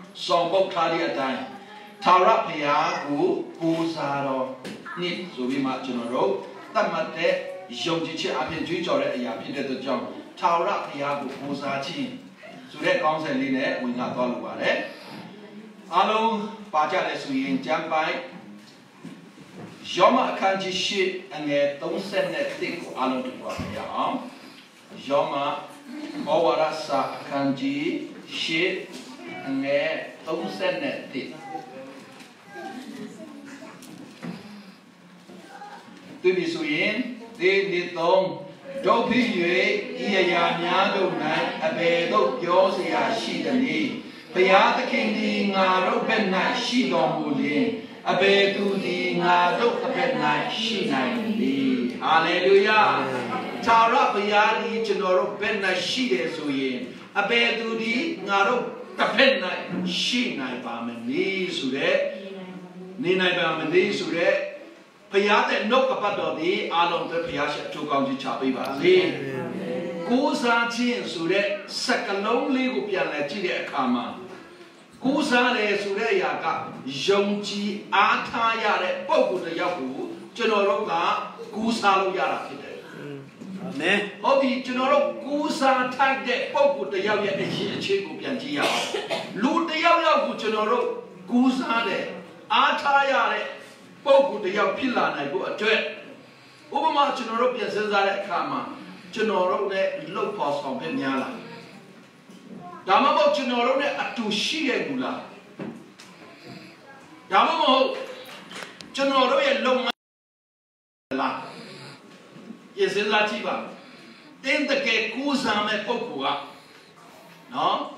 song bốc thà đi tại thảo rap phải cú cú sa đó nít rồi bị mà cho nó rồi tâm mặt thế dùng chỉ chế áp dụng cho đấy áp dụng được trong thảo rap phải cú sa chi rồi đấy con sẽ đi này mình ngã to luôn vậy đấy alo ba cha để suy nghĩ chẳng phải Yoma kanji shi ange tongsen ne tik alo tu kwa ya Yoma owarasa kanji shi ange tongsen ne tik Tu bi su yin ti ni tong do phi yue iya ya nya do nai abe do pyo sia shi de ni Phaya Thakin di nga ro bet nai shi lo mu lin abe tu di nga ro bet nai shi nai ni Hallelujah Thara Phaya di chano ro bet nai shi de so yin abe tu di nga ro bet nai shi nai ba ma ni so de ni nai ba ma ni so de Phaya de nok ka pat do di a long de Phaya shi atou kaung ji cha pai ba se Cố sa chin so de sakalong le ko pian lai ji de akha ma Cố sa le so de ya ka yong ji a tha ya de pauk ko tayaw ko chano ro ka cố sa lo ya da phit de Amen Ho bi chano ro cố sa thai de pauk ko tayaw ye a yin a chin ko pian ji ya Lu tayaw yaw ko chano ro cố sa de a tha ya de pauk ko tayaw phit la nai ko atwet Upama chano ro pian sin sa de akha ma Chano ro ne lok pho song phit nya la Da ma mo chano ro ne atu shi ye gu la Da ma mo chano ro ye long la Ye sin la chi ba Tin ta ke ku sa me pok ku ga No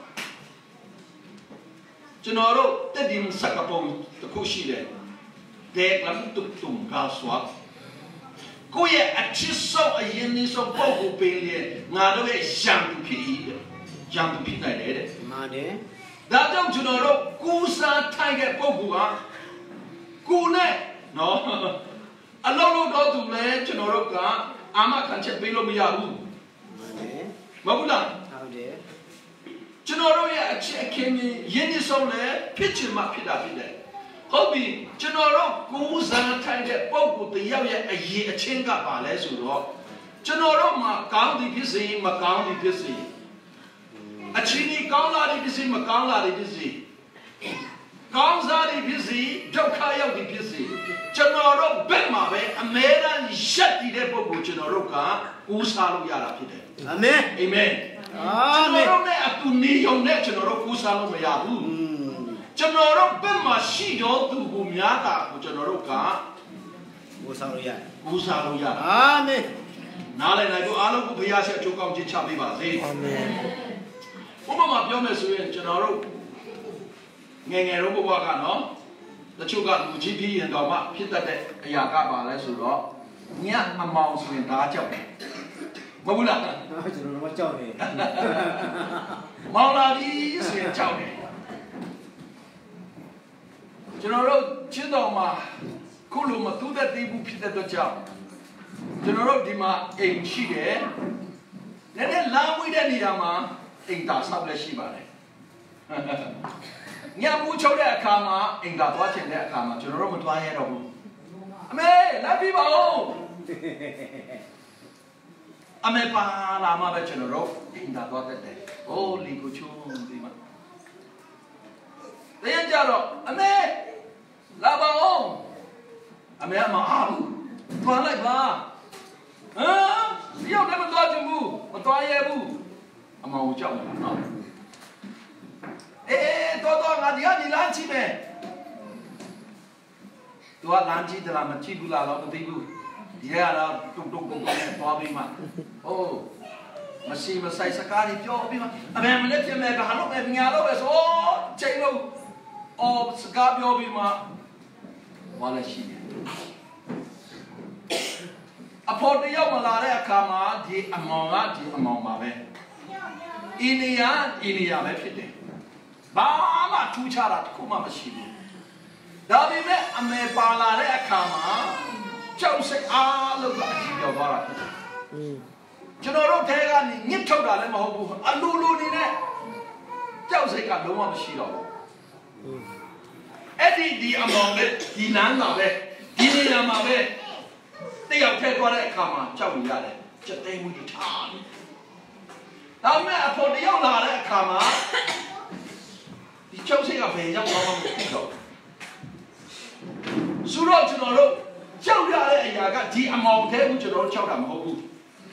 Chano ro te dim sakapong ta ku shi de Dek lam tuk tum ka swat Cô ye a chi so a yin ni so po ko pe le nga do ye yang tu phi de yang tu phi nai le de ma de da jong chu no ro ku sa thai ke po ko ga ku ne no a lo lo do tu le chu no ro ka a ma khan chet pe lo ma ya bu ma de ma bu la ha de chu no ro ye a chi a kin ni yin ni so le phit chin ma phit da phit deဟုတ်ပြီကျွန်တော်တို့ကိုးစားထိုင်တဲ့ပုံကိုတရားရဲ့အရေးအချင်းကပါလဲဆိုတော့ကျွန်တော်တို့မှာကောင်းသည်ဖြစ်စေမကောင်းသည်ဖြစ်စေအချင်းကြီးကောင်းလာသည်ဖြစ်စေမကောင်းလာသည်ဖြစ်စေကောင်းစားသည်ဖြစ်စေဒုက္ခရောက်သည်ဖြစ်စေကျွန်တော်တို့ဘက်မှာပဲအမဲတမ်းရက်တည်တဲ့ပုံကိုကျွန်တော်တို့ကကိုးစားလို့ရတာဖြစ်တယ်အာမင်အာမင်ကျွန်တော်တို့နဲ့အတူနေုံနဲ့ကျွန်တော်တို့ကိုးစားလို့မရဘူးကျွန်တော်တို့ဘက်မှာရှိတော်သူကိုများတာကိုကျွန်တော်တို့ကကိုးစားလို့ရတယ်ကိုးစားလို့ရအာမင်နားလည်နိုင်ဖို့အားလုံးကိုဘုရားရှိခိုးကောင်းခြင်းချပေးပါစေအာမင်ဘုရားမှာပြောမယ်ဆိုရင်ကျွန်တော်တို့ငယ်ငယ်တော့ဘုရားကနော်တချို့ကလူကြီးပြီးရင်တော့မှဖြစ်တတ်တဲ့အရာကပါလဲဆိုတော့ညအမောင်ဆိုရင်ဒါကြောက်တယ်မဟုတ်လားကျွန်တော်တို့ကြောက်တယ်မောင်လာပြီးဆိုရင်ကြောက်တယ်ကျွန်တော်တို့ချစ်တော်မှာခုလိုမတူတဲ့တေးဘူးဖြစ်တဲ့အတွက်ကြောင့်ကျွန်တော်တို့ဒီမှာအိမ်ရှိတယ်နည်းနည်းလာဝေးတဲ့နေရာမှာအိမ်သာဆောက်လည်းရှိပါတယ်ညမူချုပ်တဲ့အခါမှာအိမ်သာသွားချင်တဲ့အခါမှာကျွန်တော်တို့မသွားရတော့ဘူးအမေလာပြီပါဦးအမေပါလာမှာပဲကျွန်တော်တို့အိမ်သာသွားတတ်တယ်ဟိုးလီကိုချုံဒီမှာတရားကြတော့အမေလာပါဦးအမေမအားဘူးသွားလိုက်ပါဟမ်ရောက်တယ်မသွားချင်ဘူးမသွားရဘူးအမေကိုကြောက်နေတာနော်တော်ငါဒီကနေလမ်းကြည့်မယ်သူကလမ်းကြည့်တယ်လားမကြည့်ဘူးလားတော့မသိဘူးဒီကတော့တုံတုံနဲ့သွားပြီးမှအိုးမရှိမဆိုင်စကားတွေပြောပြီးမှအမေမနဲ့ပြင်မယ်ကဟာလို့ပဲညာလို့ပဲဆိုချိန်လို့အော်စကားပြောပြီးမှဝါလည်းရှိတယ်အဖို့တယောက်မလာတဲ့အခါမှာဒီအမောင်ပါပဲအင်းနီယာပဲဖြစ်တယ်ဘာမှထူးခြားတာတခုမှမရှိဘူးဒါပေမဲ့အမေပါလာတဲ့အခါမှာကြောက်စိတ်အားလုံးကအကြည့်ပြောသွားတာဖြစ်တယ်ကျွန်တော်တို့ထဲကနေညှစ်ထုတ်တာလည်းမဟုတ်ဘူးအလိုလိုနေနဲ့ကြောက်စိတ်ကလုံးဝမရှိတော့ဘူး Eddie the among it, the Nana, the Namabe, they have take what I come on, Chow Yale, just they would return. Now, man, for the young lad, come on, the choosing of a young woman. Suro General, Chow Yale, Yaga, the among them, General Chowdam Hobu.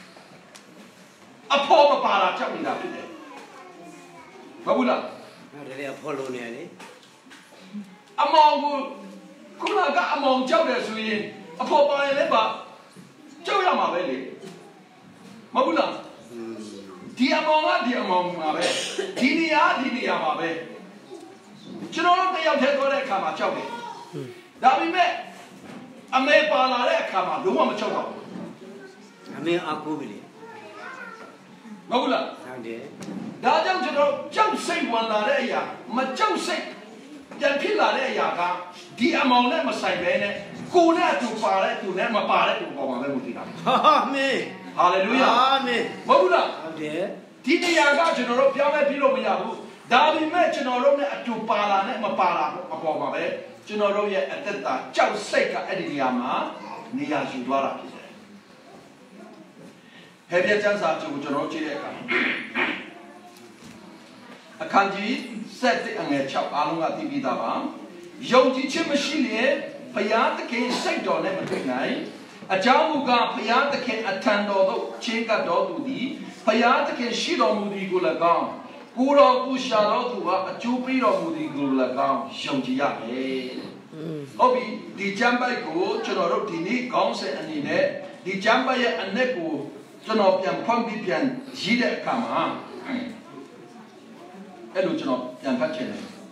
A poor Para Chow Yale today. Babula. Apollo nearly. Among Kulaga among Chowders, we a poor by a leper. Chowdama Valley. Mabula. Diamong Mabe. Dinia Mabe. General, they have had what I come at Chowdy. That we met. A may Pala come, the woman Chow. I mean, Akubili. Mabula. That young general, Joe say one area, my Joe say, Yampilla area, the among them must say, go there to Pare to them a Pare to Bomamutina. Amen. Hallelujah. Amen. Mabula. Tini Yaga General Piame Pilo Yabu, Davi met General to Pala, Mapala, Abomabe, General at that time, Joe Seka Ediama, Nia Zubara. Have you a chance to General Chile? A kanji set the Angel Chap Alunga TV Davam, Yogi Chimashili, Payat King Saint on every night, a Jamuga Payat King attend all the Chinga Dodudi, Payat King Shido Mudi Gulagam, Guro Bushalo, a Jupiro Mudi Gulagam, Shonjia. Obi, the Jambai go, General Dini, Gons and Nine, the Jambai and Neku, Jonopian Pompian, Jide Kama. Elucino, and Pachene.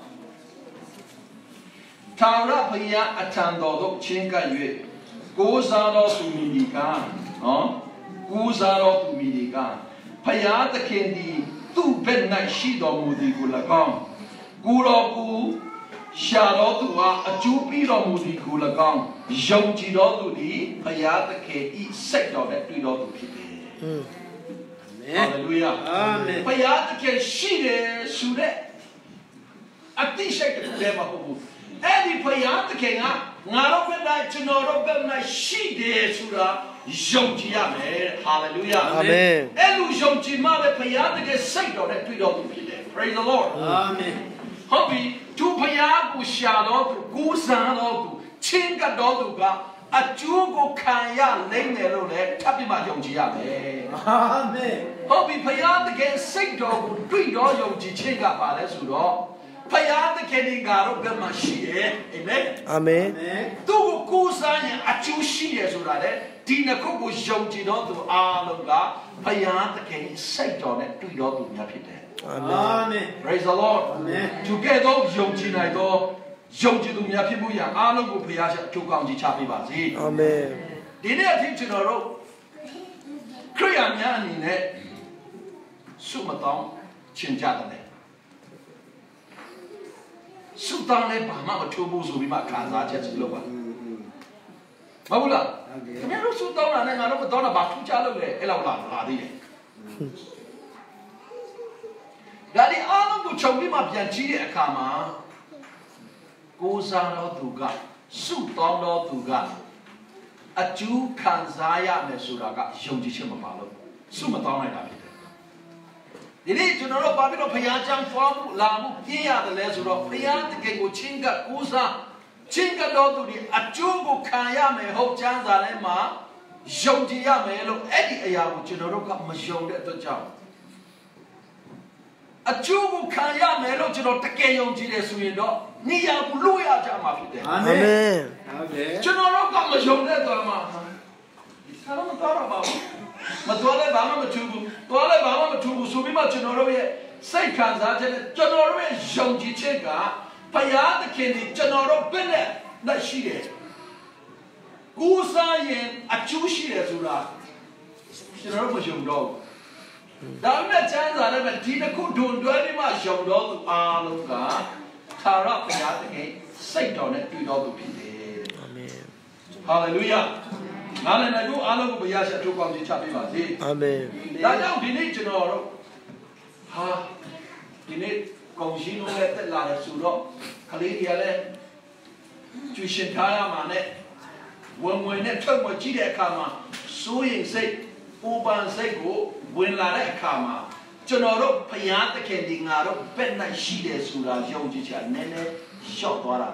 Tara Paya Atando, Chinga Yue, goes out to Miligan, goes out to Miligan. Paya the Kendi, 2 bed night shido Mudi Gulagam, Gulagu, Shadotua, a Jupiro Mudi Gulagam, Jonjido to the Paya the Kendi, sector that we don't keep. Hallelujah. Amen. Payat can she there, Sude. A t-shirt to them. Any Payat can not open night to not open night, she there, Suda, Jontia. Hallelujah. Amen. Elu Jontima, Payat gets saved on that 3 people. Praise the Lord. Amen. Hobby, 2 Payat who shadow, Gusano, Chinga Doduga. A Jugo Kaya Lane, Tapima Yongia. Amen. Hobby Payat against Saint Dog, 3 Yonji Chinga Palesudo. Payat the Kenny Garo Gamashi. Amen. Amen. Do Kusan, a Jushi as Urade, Tina Kuku Yonji to Alunga, Payat the Kenny Saint on it, 3 Yapite. Amen. Praise the Lord. Amen. Together, Yonji Naido. Jonji to Yapibuya, Alu Pia to Ganji Chapibazi. Amen. Did I teach in a row? Korean Yan in it. Sumatong, Chinjatane. Sultan Bama Tubus will be my Kaza Cheslova. Mabula, I never so down and I never thought about 2 Jalo, Ella. Daddy Alu to Chobima Pianchi Kama. Goes out to God, suit on to God. A Jew Kanzaya Mesuraga, Shonji Chimapalo, Sumatona. The region of Babylon Payajam form, Lamu, Pia, the Lesuro, Pia, the Gego Chinga, Uza, Chinga do the Ajugo Kayame, Hope Janzalema, Shonjia Melo, Eddie Ayamu, Generoka, Mashon at the job. A Jugo Kayame, Logino Takeyon Gilesuido. Nia Buluya Jamafide. Amen. General Gamashon, Matole Bama Matubu, Tole Bama Matubu, Subima General, Say Kanza, General Jonji Chega, Payat the Kendi, General Bennett, that she did. Gusayan, a Chushi Azura. General Mashon dog. Down that chance, I never Tina could do any much of dog, Aluka. Tara Payat, Saint on it, 3 people. Amen. Hallelujah. Hallelujah. Alu Bayasha took on the Chapibazi. Amen. Now, we need to know. Ha, we need Gongino let the Lara Sudo. Kalidiale, Jushin Mane, when that took my Gita Kama, sewing say, Uban Sego, when La Kama, Jonoro, Payanta Kendi Naro, Benna Shide Sura, Jojicha, Nene, Shotwara.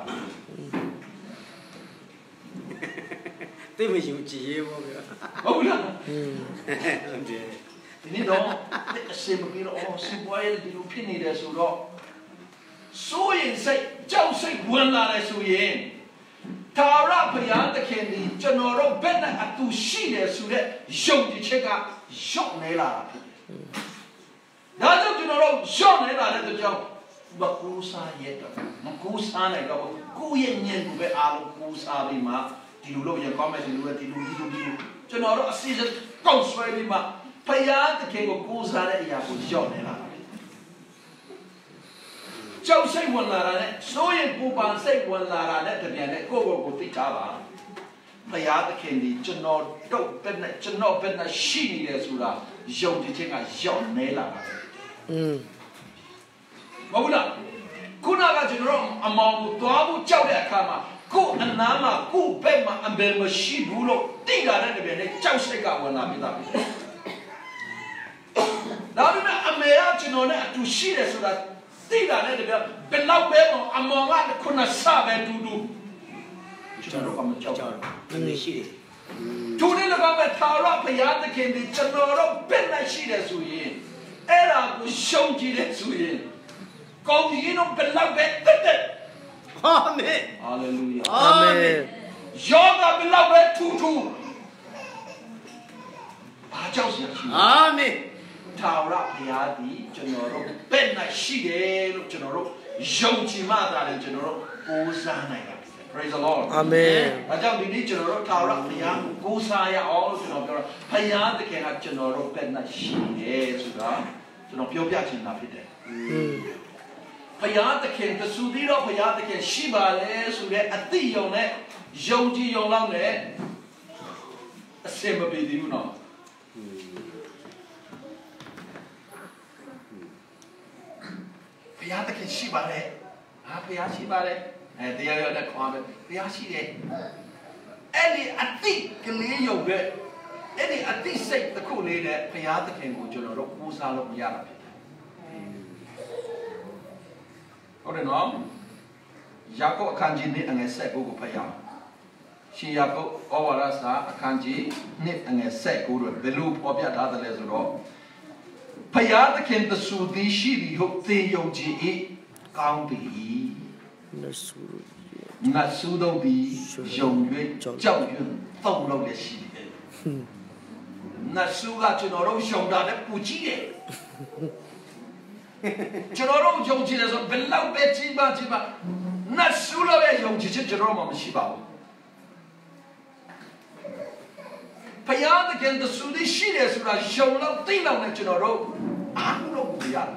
They may you cheer. Oh, no. You know, the same people all see why you penny there so. Sewing say, Joe say, when La Suyen. Tara Payanta Kendi, Jonoro, Benna at two Shide Sura, Jojicha, Shotnela. That's Jonoro, Shotnela at the job. Makusa yet, Makusa, I go, Kuyen Yen, Alu Kusarima. Dilulo yang komen dilu Jonoro a season kau sway lima payah ke kau kusara ya pun jauh nela jauh say wan lara ne so yang kuban say wan lara ne tapi ne kau tikala payah ke ni Jonoro benar shini dia sudah jauh di tengah jauh nela Maula kuna ka Jonoro amau tuabu jauh dia kama Ku anama, ku bema ambil mesin dulu tidak ada debenya jauh sekali warna kita. Lalu ambil jenone tu sih sudah tidak ada debenya belau bema amongan kuna sabe dulu. Jenoro kamu jauh. Mesin. Tuh ni lega betara payah kendi jenoro benar sih suyin. Era ku shonji suyin. Kau ini belau betul. Amen. Hallelujah. Amen. Yoga beloved tutu. Amen. Taura Piadi, General, Benna Shide, General, Jonchi Mada, General, Usana. Praise the Lord. Amen. I don't need General Taura Pian, Usaya, all General, Payad, the King of General, Benna Shide, Sudan, General Piopiachin Napide. Payah King, the Sudiro, Payah King, Shiba, Sude, Atione, Joji Yolane, a same baby, you know. Payah King Shiba, Payah Shiba, and the other comment, Payah Shide. Any Ati can lay your bed, any Ati say the cool lady, Payah King, General, Usalo Yara. Ora no, Jacob akanji ni angai set buku payah. Si Jacob awal rasa akanji ni angai set guru belu objek ada lezuro. Payah terken tersudi si dihup teyoji i kambi. Nasudo di jongwe jauhyun tong lo le si. Nasuga jenoro jongda le puji le. Jenoro jongji le so belau beci ba ciba. Nasulo le jongji jenoro mam siba. Payah terken tersudi si le sudah jonglo tinggal le jenoro. Aku lo biar.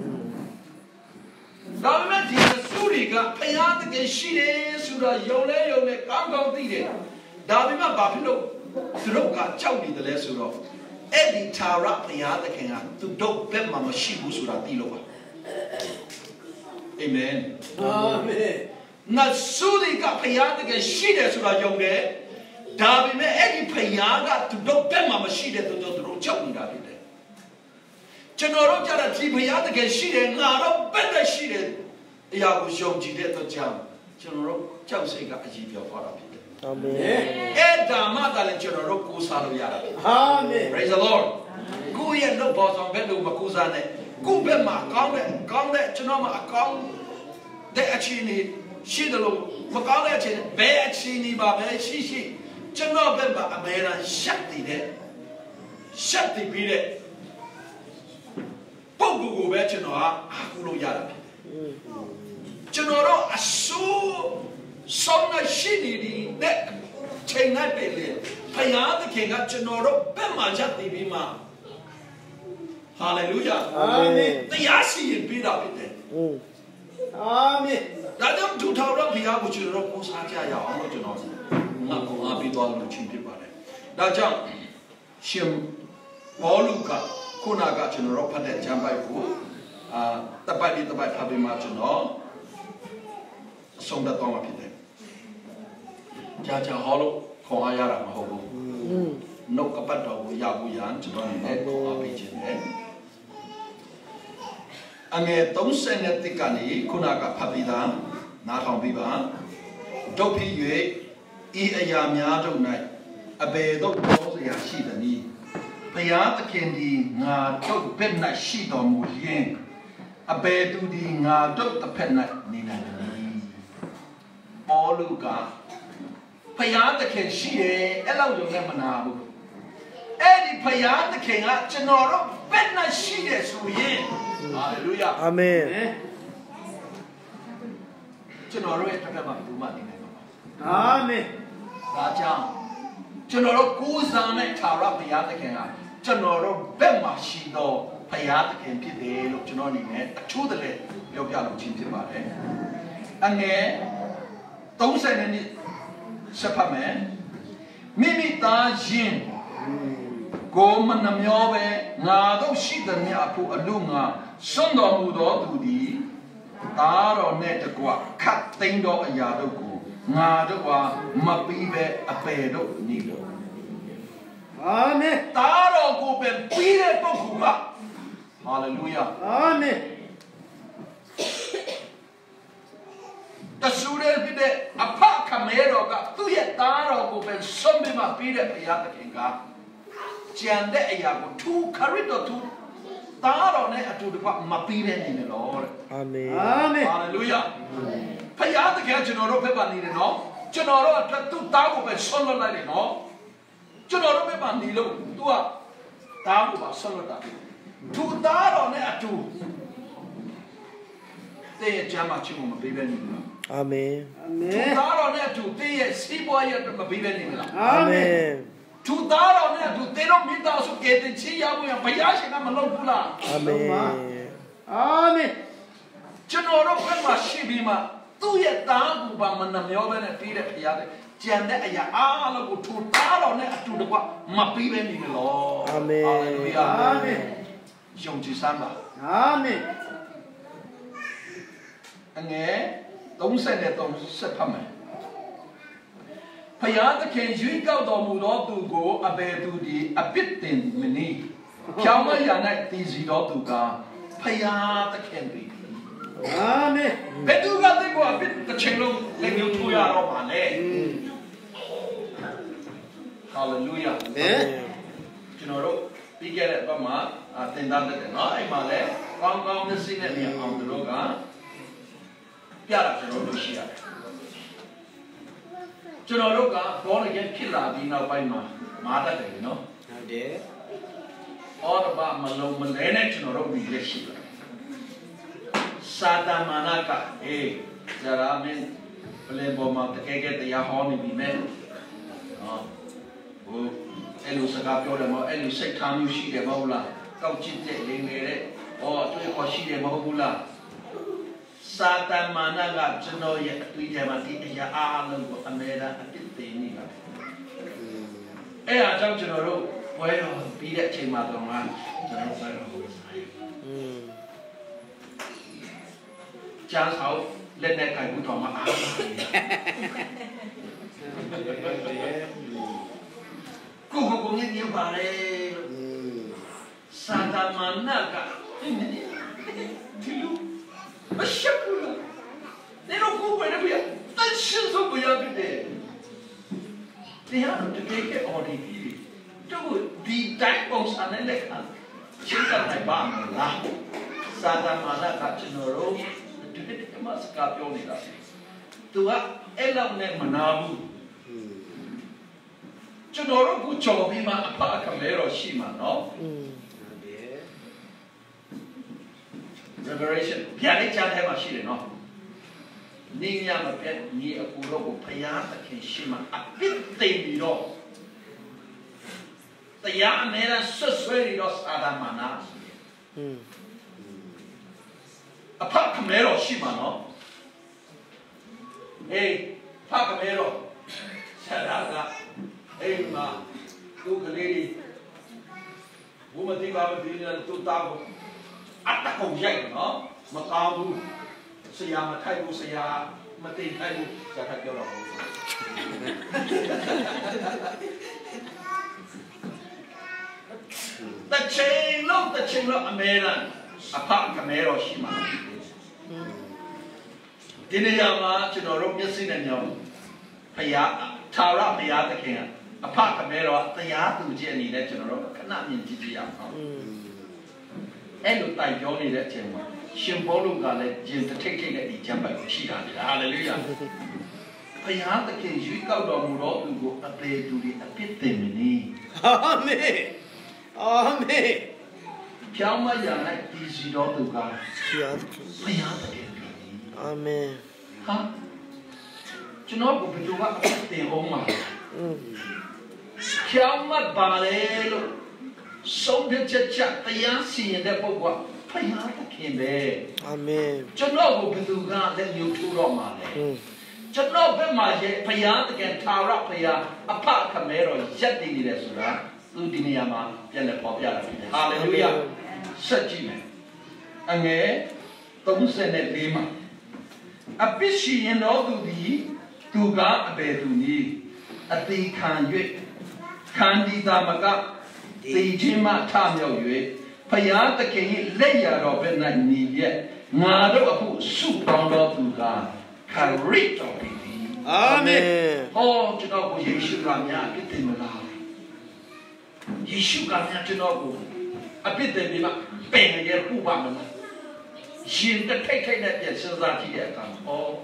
Lalu macam tersudi ka payah terken si le sudah jongle kau tidak. Tapi macam bapilo teruk ka jauh di dalam sudah. Edi tara payah terken tu dok bem mama sibu sudah tilo. Amen. Amen. Nasudi ka payah terken si le sudah jongle. Tapi macam edi payah ka tu dok bem mama si le tu teruk jauh di dalam. Jenoro cara ti payah terken si le ngaro benda si le. Ya aku jongji le tu jam. Jenoro jauh sehingga aji dia faham. Amen. Dama dalam jenoro kusalu ya. Amen. Praise the Lord. Ku yang no bosong bedu makusane. Ku be ma kau le jenoro ma kau de aci ni si dalu ma kau le aci be aci ni ba be si jenoro be ma amera shakti bide. Pogu be jenoro aku lo ya. Jenoro asu Sona shini di ne chenga pele payah terken ka jenoro bema jati bima. Hallelujah. Amen. Tiasi bida bide. Amen. Dadam tu thawra payah ko jenoro ko saja ya amo jenoro. Ngaku ngapi doa lu cinti pare. Dajang sim boluka kuna ka jenoro pada jambai ku tapai di tapai habis macam no. ဆုံးသက်သွားမှာဖြစ်တယ်ကြာကြာဟောလို့ခေါ်အားရတာမဟုတ်ဘူးနှုတ်ကပတ်တော်ကိုရောက်ဖို့ရန်ကျွန်တော်အနေနဲ့ခေါ်အားပေးခြင်းနဲ့အငယ်30ကနေခုနကဖတ်ပြီးသားနားထောင်ပြီးပါဒုတ်ဖြစ်၍ဤအရာများတို့၌အဘယ်သို့ပြောစရာရှိသနည်းဘုရားသခင်သည်ငါတို့ဘက်၌ရှိတော်မူလျင်အဘယ်သူသည်ငါတို့တစ်ဖက်၌နေနိုင်သနည်းပေါလုကဘုရားသခင်ရှိတယ်အဲ့လောက်ရုံနဲ့မနာဘူးအဲ့ဒီဘုရားသခင်ကကျွန်တော်တို့ဘက်၌ရှိတယ်ဆိုရင်ဟာလေလုယာအာမင်ကျွန်တော်တို့ရဲ့တစ်ဖက်မှာဘူးမှနေနိုင်ပါအာမင်ဒါကြောင့်ကျွန်တော်တို့ကိုးစားမဲ့ထာဝရဘုရားသခင်ကကျွန်တော်တို့ဘက်မှာရှိတော်ဘုရားသခင်ဖြစ်တယ်လို့ကျွန်တော်အနေနဲ့အထူးတလဲပြောပြလို့ချင်းဖြစ်ပါတယ်အငယ်30နှစ်ဆက်ဖတ်မယ်မိမိသားရင်ကိုမနှမျောပဲငါတို့ရှိသမျှအဖို့အလို့ငါစွန့်တော်မူသောသူသည်သားတော်နဲ့တကွခတ်သိမ်းသောအရာတို့ကိုငါတို့ဟာမပြီးပဲအပယ်တို့နေလို့အာမင်သားတော်ကိုပဲပြီးတဲ့ပုဂ္ဂိုလ်ကဟာလေလုယာအာမင်တဆူရဲပြီးတဲ့အဖခမဲတော်ကသူ့ရဲ့သားတော်ကိုပဲစွန့်ပြီးမှပြီးတဲ့ဘုရားသခင်ကကျန်တဲ့အရာကိုသူခရစ်တော်သူသားတော်နဲ့အတူတကွမပြီးပဲနေတယ်လို့တဲ့အာမင်အာမင်ဟာလေလုယာဘုရားသခင်ကျွန်တော်တို့ဘက်ပါနေတယ်နော်ကျွန်တော်တို့အတွက်သူ့သားကိုပဲဆွတ်လွတ်လိုက်တယ်နော်ကျွန်တော်တို့ဘက်ပါနေလို့သူကသားကိုပါဆွတ်လွတ်တာသူသားတော်နဲ့အတူတဲ့ရဲ့ဂျမ်းမချင်းကိုမပြီးပဲနေဘူးအာမင်အာမင်သူသားတော်နဲ့အတူတဲ့ရဲ့စီးပွားရေးမပြီးပဲနေမလားအာမင်သူသားတော်နဲ့အတူတဲ့တော့မိသားစုကတဲ့ချီရဖို့ဘုရားရှင်ကမလုပ်ဘူးလားအာမင်အာမင်ကျွန်တော်တို့ဘက်မှာရှိပြီးမှသူ့ရဲ့သားကိုပါမနှမျောပဲနဲ့ပြီးတဲ့ဘုရားတဲ့ကျန်တဲ့အရာအားလုံးကိုသူသားတော်နဲ့အတူတကွမပြီးပဲနေလို့အာမင်ဟာလေလုယာအာမင်ယုံကြည်စမ်းပါအာမင်အငယ်33ဆက်ဖတ်မယ်ဘုရားသခင်ရွေးကောက်တော်မူသောသူကိုအဘယ်သူဒီအပြစ်တင်မနည်းကြောင်းမရ၌တည်စီတော်သူကဘုရားသခင်ပြီအာမင်ဘယ်သူကတဲ့ကိုအပြစ်တစ်ချိန်လုံးလက်ညှိုးထိုးရတော့ပါလေဟာလေလုယာအာမင်ကျွန်တော်တို့ပြီးခဲ့တဲ့ဘက်မှာသင်သားတဲ့နော်အဲ့မှာလေကောင်းကောင်းနဲ့စိတ်နဲ့မြင်အောင်တို့ကပြတာကျွန်တော်တို့ရှိရတယ်ကျွန်တော်တို့ကဘောလကဖြစ်လာပြီးနောက်ပိုင်းမှာမာတတ်တယ်နော်ဟုတ်တယ်အော်ဘာမလုံးမလဲနဲ့ကျွန်တော်တို့ပြီးရရှိတယ်စာတမနာကဇရာမင်းဘယ်ဘောမှာတကယ်တရားဟောနေပြီမဲ့ဟိုအဲ့လိုစကားပြောတယ်မဟုတ်အဲ့လိုစိတ်ထားမျိုးရှိတယ်မဟုတ်လားကောက်ချစ်တဲ့လိမ်နေတဲ့အတွေ့အခေါ်ရှိတယ်မဟုတ်ဘူးလားစာတမနာကကျွန်တော်ရဲ့အတွေ့အကြုံမှာဒီအရာအားလုံးကိုအမြဲတမ်းအပြစ်တင်နေပါတယ်အဲ့အားကြောင့်ကျွန်တော်တို့ဘွဲတော်ပြီးတဲ့အချိန်မှာတော့ကျွန်တော်ဘွဲတော်ကိုကျန်းဆောင်လက်နဲ့ကိုင်ဘူးတော်မှာအားကိုငင်းပါလေစာတမနာကဒီလူမရှက်ဘူးလားနေတော့ကိုယ်ပဲပြတန်ရှင်းဆုံးပြရပြီတဲ့တရားတော်တကယ်အော်ဒီတို့ဒီတိုင်းပုံစံနဲ့လက်ခံရှင်းတာနိုင်ပါမလားစာတမနာကကျွန်တော်တို့ဒီမစကားပြောနေတာသူကအဲ့လောက်နဲ့မနာဘူးကျွန်တော်တို့ကိုကြော်ပြီးမှအဖအကမဲတော်ရှိမှာနော် Revelation ပြတဲ့ကြားထဲမှာရှိတယ်နော်နေရမှာပြညီအကူတို့ကိုဖျားသခင်ရှိမှာအပြစ်သိပြီးတော့တရားအများဆွဆွဲပြီးတော့စာဒမနာအဖကမဲတော်ရှိမှာနော်ဖကမဲတော်ဆရာကအိမ်မှာသူကလေးဘုမတိပါမဒီနဲ့သူတောက်အတကုံရိုက်နော်မကောင်းဘူးဆရာမထိုက်ဘူးဆရာမมาตีใครดูจะทักเกี่ยวเราแต่เชงโลกอเมริกันอภาคเมรอชิมาทีนี้ยามาจุดรบยัสินันยองพยาชาวราพยาตะเคียนอภาคเมรอตยาตูเจนี่เนี่ยจุดรบขนาดมีจิตยาအဲ့လိုတိုက်ပြောနေတဲ့အချိန်မှာရှင်ဘောလုကလည်းဂျင်တစ်ထိတ်ထိတ်နဲ့ဒီချမ်းပိုက်ကိုရှိတာလေဟာလေလုယာဘုရားသခင်ရွေးကောက်တော်မူသောသူကိုအသေးသူတွေအပြစ်တင်မနေအာမင်အာမင်ပြောင်းမရနိုင်ဒီစီတော်သူကဘုရားသခင်အာမင်ဟာကျွန်တော်ကိုဘယ်သူကအပြစ်တင်အောင်မှာပြောင်းမပါလေလို့ဆုံးဖြတ်ချက်တရားစီရင်တဲ့ပုဂ္ဂိုလ်ဖယားသခင်ပဲအာမင်ကျွန်တော်ကိုဘယ်သူကလည်းညှို့ထိုးတော့မှာလဲကျွန်တော်ဘက်မှာရဲ့ဖယားသခင်ထာဝရဖယားအဖခမဲတော်ရက်တည်နေတယ်ဆိုတာသူဒီနေရာမှာပြန်လည်ပေါ်ပြတာဖြစ်တယ်ဟာလေလုယာဆက်ကြည့်မယ်အငယ်34မှာအပစ်ရှိရင်တော်သူသည်သူကအဘယ်သူနည်းအသေးခံ၍ခံဒီသာမကသေခြင်းမှထမြောက်၍ဖယားသခင်၏လက်ရတော်ဘက်၌နေရက်ငါတို့အဖို့ဆုတောင်းတော်သူကခရစ်တော်ဖြစ်သည်အာမင်ဟောကျွန်တော်ကိုယေရှုကများအပြစ်တင်မလားယေရှုကများကျွန်တော်ကိုအပြစ်တင်ပြီးမှပင်ရပူပါမလားရှင်တစ်ထိတ်ထိတ်နဲ့ပြန်စဉ်းစားကြည့်တဲ့အခါဟော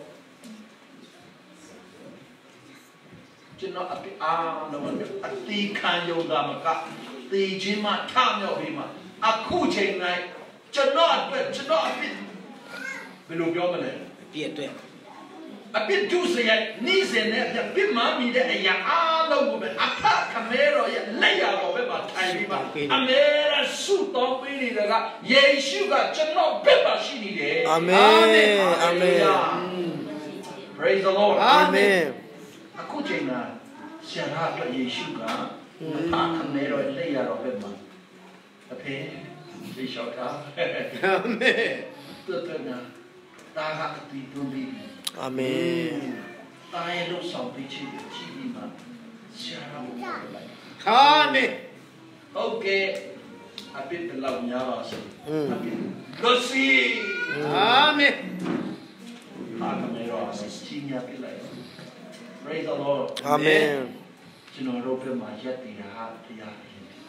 ကျွန်တော်အပြစ်အားလုံးအတိခံယုံတာမကသေခြင်းမှထမြောက်ပြီးမှအခုချိန်တိုင်းကျွန်တော်အပြစ်ဘယ်လိုပြောမလဲအပြစ်အတွက်အပြစ်ဒုစရိုက်နေစဉ်နဲ့ပြစ်မှားမိတဲ့အရာအားလုံးကိုပဲအဖခမဲတော်ရဲ့လက်ရတော်ပဲမှာထိုင်ပြီးမှအမေရဆုတော်ပေးနေတာကယေရှုကကျွန်တော်ဘက်မှာရှိနေတယ်အာမင်အာမင် Praise the Lord အာမင်အခုချိန်ကဆရာတော်ယေရှုကအဖခမဲတော်လက်ရတော်ပဲမှာအဖေဒီလျှောက်တာအာမင်တော်တော်နာတာကအတီးတွန်းပြီးအာမင်တာရဲ့လို့ဆောင်ပြီးချစ်ပြီးမှဆရာတော်ကိုပြောလိုက်အာမင်ဟုတ်ကဲ့အပြစ်တလောက်များပါစေအပြစ်လို့စီအာမင်ဟာကမေရောချင်းညာပြလိုက် Praise the Lord အာမင်ကျွန်တော်တို့ဘက်မှာရက်တည်တာဟာတရားဖြစ်တယ်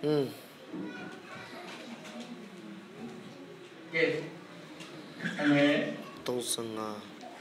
ကဲအမေ35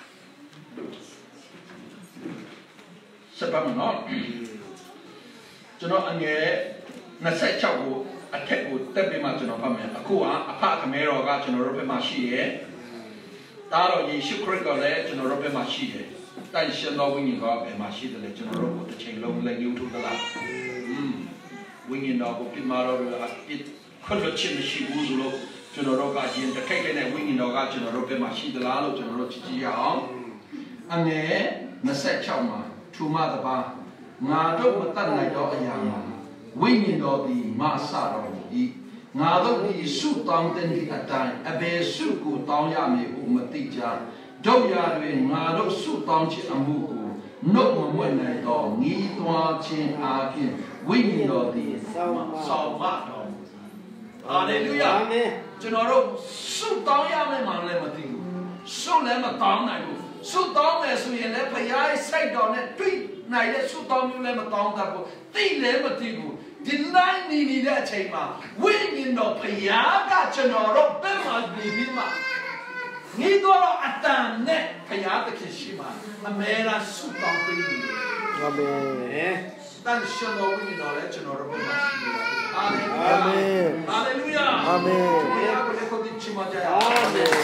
ဆက်ပါမယ်နော်ကျွန်တော်အငယ်26ကိုအထက်ကိုတက်ပြီးမှကျွန်တော်ဖတ်မယ်အခုကအဖခမဲတော်ကကျွန်တော်တို့ဘက်မှာရှိရဲ့ဒါတော့ယေရှုခရစ်ကလည်းကျွန်တော်တို့ဘက်မှာရှိတယ်တိုင်ရှင်တော်ဝိညာဉ်ကဘယ်မှာရှိတယ်လဲကျွန်တော်တို့ကိုတစ်ချိန်လုံးလက်ညှိုးထိုးသလားဝိညာဉ်တော်ကိုပြမာတော်ကအပြစ်ခွတ်လို့ချင်းမရှိဘူးဆိုလို့ကျွန်တော်တို့ကရင်တစ်ထိတ်လေးနဲ့ဝိညာဉ်တော်ကကျွန်တော်တို့ဘက်မှာရှိသလားလို့ကျွန်တော်တို့ကြည့်ကြည့်ရအောင်အငယ်26မှာထူမတပါငါတို့မတတ်နိုင်သောအရာမှာဝိညာဉ်တော်သည်မဆတော်မူ၏ငါတို့သည်ဆုတောင်းတဲ့ဒီအတိုင်းအဘယ်ဆုကိုတောင်းရမည်ဟုမသိကြတို့ရတွင်ငါတို့ဆုတောင်းခြင်းအမှုကိုနှုတ်မမွေ့နိုင်သောငီးသွားခြင်းအားဖြင့်ဝိညာဉ်တော်သည်ဆောင်မတော်မူဟာလေလုယာအာမင်ကျွန်တော်တို့ဆုတောင်းရမယ်မှလည်းမသိဘူးဆုလည်းမတောင်းနိုင်ဘူးဆုတောင်းမယ်ဆိုရင်လည်းဘုရားရဲ့စိတ်တော်နဲ့တွေ့နိုင်တဲ့ဆုတောင်းမျိုးလည်းမတောင်းတတ်ဘူးသိလည်းမသိဘူးဒီနိုင်နေတဲ့အချိန်မှာဝိညာဉ်တော်ဘုရားကကျွန်တော်တို့ဘယ်မှာနေပြီးမှညီတော်အတန်နဲ့ဘုရားသခင်ရှိမှအမေရာဆုတောင်းပေးနေတယ်အာမင်တန်ရှင်တော်ဝိညာဉ်တော်လည်းကျွန်တော်တို့ဘက်မှာရှိနေတာအာမင်ဟာလေလုယာအာမင်ဘုရားကိုလည်းကိုဒီချီမကြရအာမင်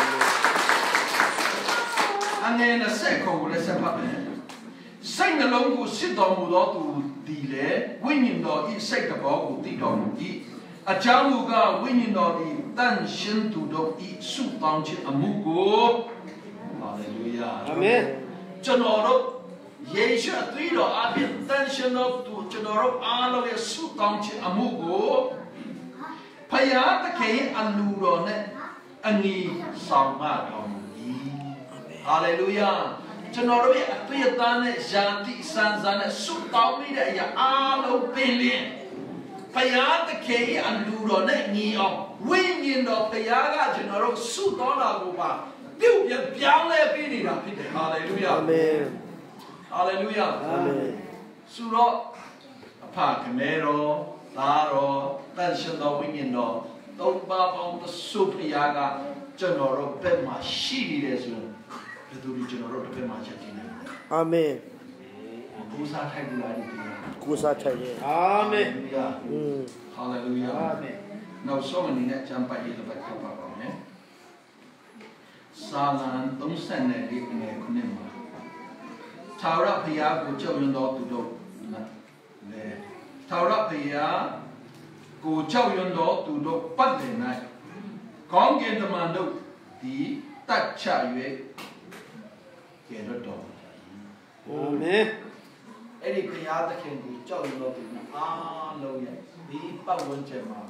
အငယ်20ကိုလည်းဆက်ပါမယ်စိတ်နှလုံးကိုစစ်တော်မူသောသူဒီလေဝိညာဉ်တော်ဤစိတ်တဘောကိုတည်တော်မူ၏အကြောင်းမူကားဝိညာဉ်တော်သည်တန်ရှင်းသူတို့ဤဆုတောင်းခြင်းအမှုကိုဟာလေလုယာအာမင်ကျွန်တော်တို့ယေရှုအသွေးတော်အပြင်တန်ရှင်းတော်သူကျွန်တော်တို့အားလုံးရဲ့ဆုတောင်းခြင်းအမှုကိုဖယားသခင်အလူတော်နဲ့အငြိဆောင်မတော်မူ၏ဟာ Hallelujah ကျွန်တော်တို့ရဲ့အသွေးအသားနဲ့ယာတိစံစံနဲ့ဆုတောင်းမိတဲ့အရာအားလုံးပင်လင်းဘုရားသခင်ရဲ့အလူတော်နဲ့ညီအောင်ဝိညာဉ်တော်ဘုရားကကျွန်တော်တို့ဆုတောင်းတာကိုပါပြုတ်ပြန်ပြောင်းလဲပေးနေတာဖြစ်တယ် Hallelujah အာမင် Hallelujah အာမင်ဆုတော့အဖခင်မေတော်သားတော်တန်ရှင်တော်ဝိညာဉ်တော်သုံးပါးပေါင်းသဆုဘုရားကကျွန်တော်တို့ဘက်မှာရှိနေတယ်ဆိုရင်ဘယ်သူဒီကျွန်တော်တို့တစ်ဖက်မှာချက်တည်နေအာမင်ကိုးစားထိုက်ကြလားဒီကိုးစားထိုက်ရဲ့အာမင်ဟာလေလုယာအာမင်နောက်ဆုံးအနေနဲ့ကျမ်းပိုက်ရေးတစ်ပတ်ဖတ်ပါပါမယ်စာလံ34ငယ်ခုနှစ်မှာထာဝရဘုရားကိုကြောက်ရွံ့တော်သူတို့လေထာဝရဘုရားကိုကြောက်ရွံ့တော်သူတို့ပတ်လည်၌ကောင်းကင်တမန်တို့ဒီတတ်ချ၍ကဲတော့အာမင်အဲ့ဒီဘုရားသခင်ကိုကြောက်ရွံ့တော်သူအားလုံးရဲ့ဒီပတ်ဝန်းကျင်မှာ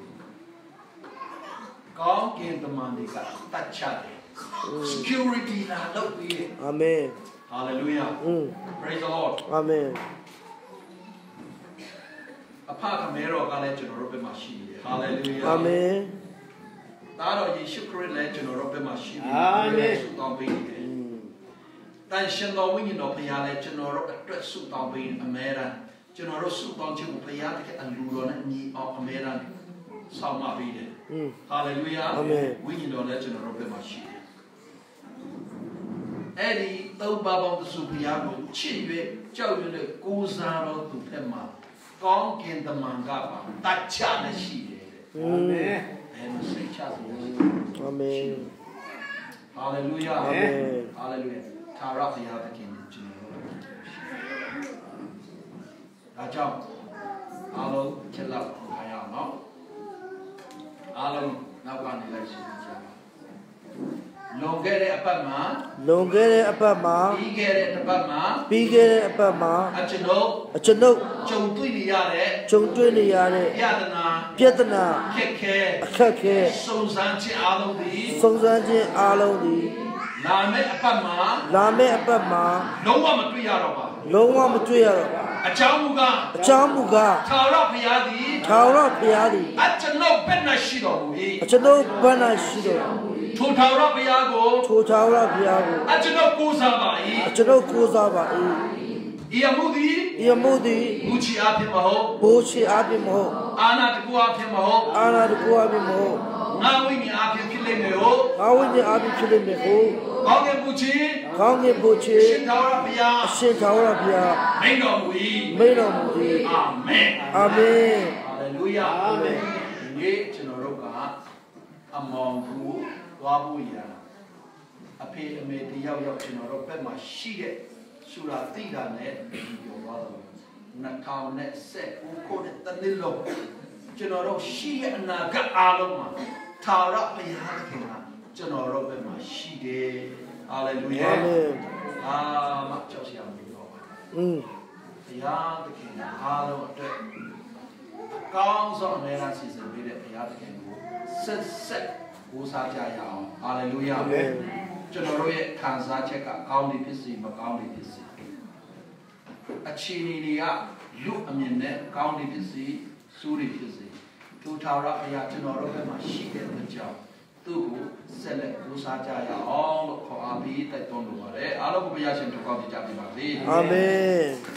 ကောင်းကင်တမန်တွေကတတ်ချတယ် security လာလုပ်ပြီးတယ်အာမင် hallelujah praise the lord အာမင်အဖကမေရောကလည်းကျွန်တော်တို့ဘက်မှာရှိတယ် hallelujah အာမင်ဒါတော့ယေရှုခရစ်လည်းကျွန်တော်တို့ဘက်မှာရှိတယ်အာမင်ဆုတောင်းပေးတယ်တန်ရှင်တော်ဝိညာဉ်တော်ဘုရားလည်းကျွန်တော်တို့အတွက်ဆုတောင်းပေးအမဲရန်ကျွန်တော်တို့ဆုတောင်းခြင်းကိုဘုရားတကယ်အလူတော်နဲ့ညီအောင်အမဲရန်ဆောင်မပေးတယ် hallelujah အာမင်ဝိညာဉ်တော်လည်းကျွန်တော်တို့ဘက်မှာရှိတယ်အဲ့ဒီသုံးပါးပေါင်းသဆုဘုရားကိုချစ်၍ကြောက်ရွံ့တဲ့ကိုးစားတော်သူဘက်မှာကောင်းကင်တမန်ကပါတတ်ချနဲ့ရှိတယ်အာမင်အဲ့မစိတ်ချစေအာမင် hallelujah အာမင် hallelujah ထာဝရဘုရားသခင်ကိုကျွန်တော်တို့ဒါကြောင့်အားလုံးချက်လောက်ခံရအောင်နော်အားလုံးနောက်ကနေလိုက်ရှိကြပါလွန်ခဲ့တဲ့အပတ်မှာပြီးခဲ့တဲ့အပတ်မှာကျွန်တော်ကြုံတွေ့နေရတဲ့ပြဿနာအခက်ခဲစုံစမ်းခြင်းအားလုံးဒီလာမယ့်အပတ်မှာလုံးဝမတွေ့ရတော့ပါအကြောင်းမူကားထာဝရဘုရားသည်အကျွန်ုပ်ဘက်၌ရှိတော်မူ၏ထိုထာဝရဘုရားကိုအကျွန်ုပ်ကိုးစားပါ၏ဤအမှုသည်ဘူချီအဖြစ်မဟုတ်အာနာတကူအဖြစ်မဟုတ်ငါဝိညာဉ်အဖြစ်ဖြစ်လိမ့်မယ်ဟုတ်ကောင်းကင်ဘူချီရှင်ထာဝရဘုရားမိန်တော်မူ၏အာမင်ဟာလေလုယာအာမင်ဒီကျွန်တော်တို့ကအမောင်ကိုသွားဖို့ရအဖေအမေတယောက်ကျွန်တော်တို့ဘက်မှာရှိတဲ့ဆူရာတိတာနဲ့ပြောသွားတယ်2019ခုနှစ်တနည်းလုံးကျွန်တော်တို့ရှိရဲ့အနာဂတ်အားလုံးမှာထာဝရဘုရားခင်ကကျွန်တော်တို့ဘက်မှာရှိတယ်ဟာလေလုယာအာမင်မကြောက်စရာမလိုတော့ပါဘုရားသခင်အားလုံးအတွက်ကောင်းဆုံးအများကြီးစီစဉ်ပေးတဲ့ဘုရားသခင်ကိုဆက်ကိုးစားကြရအောင်ဟာလေလုယာကျွန်တော်တို့ရဲ့ခံစားချက်ကကောင်းတယ်ဖြစ်စီမကောင်းတယ်ဖြစ်စီအခြေအနေတွေကလူအမြင်နဲ့ကောင်းတယ်ဖြစ်စီဆိုးတယ်ဖြစ်စီသူထာဝရဘုရားကျွန်တော်တို့ဘက်မှာရှိတဲ့အကြောင်းသူ့ကိုဆက်လက်ကိုးစားကြရအောင်လို့ခေါ်အားပေးတိုက်တွန်းလိုပါတယ်အားလုံးကိုဘုရားရှင်ထောက်ပံ့ကြပါစေအာမင်